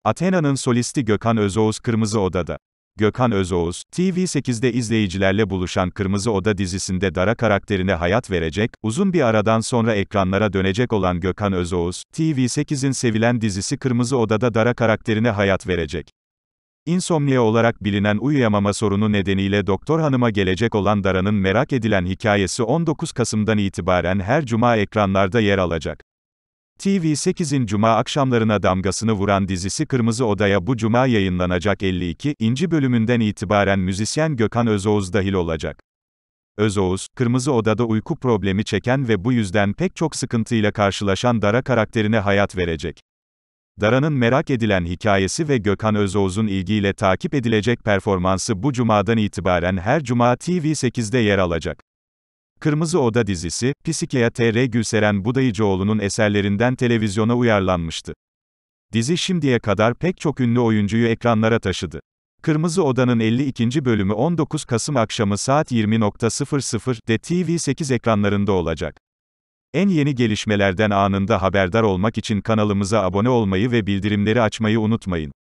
Athena'nın solisti Gökhan Özoğuz Kırmızı Oda'da. Gökhan Özoğuz, TV8'de izleyicilerle buluşan Kırmızı Oda dizisinde Dara karakterine hayat verecek, uzun bir aradan sonra ekranlara dönecek olan Gökhan Özoğuz, TV8'in sevilen dizisi Kırmızı Oda'da Dara karakterine hayat verecek. İnsomnia olarak bilinen uyuyamama sorunu nedeniyle doktor hanıma gelecek olan Dara'nın merak edilen hikayesi 19 Kasım'dan itibaren her cuma ekranlarda yer alacak. TV8'in cuma akşamlarına damgasını vuran dizisi Kırmızı Oda'ya bu cuma yayınlanacak 52. bölümünden itibaren müzisyen Gökhan Özoğuz dahil olacak. Özoğuz, Kırmızı Oda'da uyku problemi çeken ve bu yüzden pek çok sıkıntıyla karşılaşan Dara karakterine hayat verecek. Dara'nın merak edilen hikayesi ve Gökhan Özoğuz'un ilgiyle takip edilecek performansı bu cumadan itibaren her cuma TV8'de yer alacak. Kırmızı Oda dizisi, Psikiyatr Gülseren Budayıcıoğlu'nun eserlerinden televizyona uyarlanmıştı. Dizi şimdiye kadar pek çok ünlü oyuncuyu ekranlara taşıdı. Kırmızı Oda'nın 52. bölümü 19 Kasım akşamı saat 20.00'de TV8 ekranlarında olacak. En yeni gelişmelerden anında haberdar olmak için kanalımıza abone olmayı ve bildirimleri açmayı unutmayın.